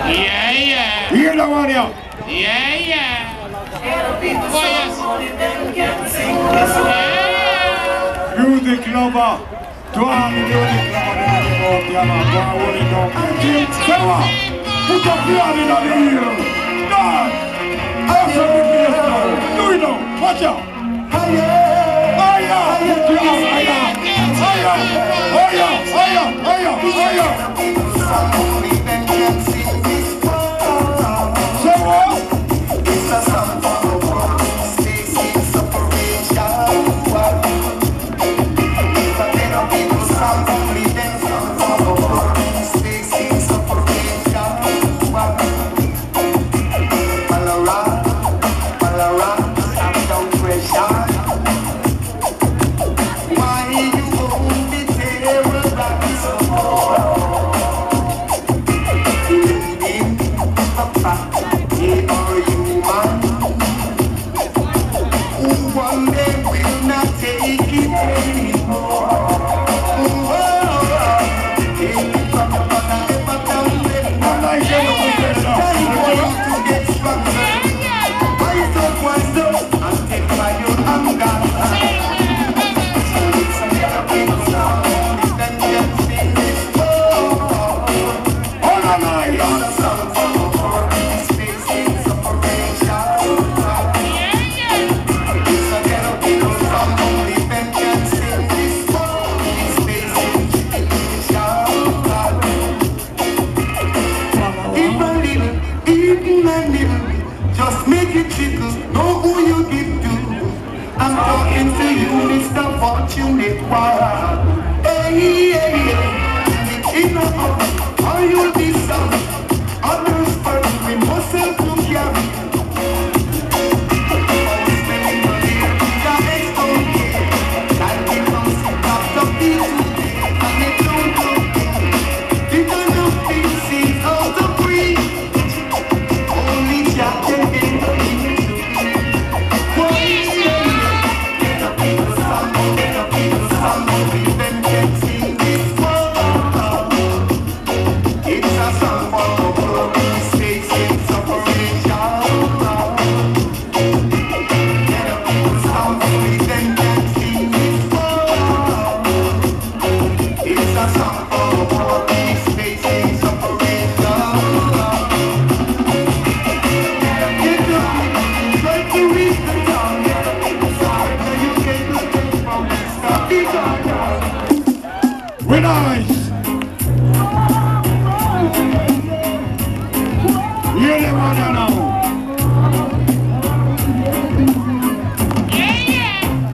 Yeah, yeah. Hear the one here. Yeah, yeah. Oh, yes. Yeah. Music lover. To all the music lover, they want to go up here, man. Go and hold it down. Say what? Put up your hand in the ear. God. Answer the place now. Do it now. Watch out. Higher. Put your hand higher. Higher. Say what? It's a song for space in separation. It's a better people song for living for space in separation. Palara, I'm down pressure. Why you won't be terrorized so leading a path, they are human. One day will not take it anymore. Take it from the bottom, never down there. Time for you to get stronger. Wise up, and take by your anger. So it's a better people now, then just in this world. Hold on, it's a song for space in separation. It's a better people from only vengeance in this world. Space in separation. Even a little, just make it trickle. Know who you give to. I'm talking to you, Mr. Fortunate One. Hey. In a home, or you'll be some. Others first, we must help to carry. Always spending the day, the next don't care. Like it comes, lots of people, and it don't look. It don't look things out of breathe. Only Jack can get the we're nice. Hear them on now.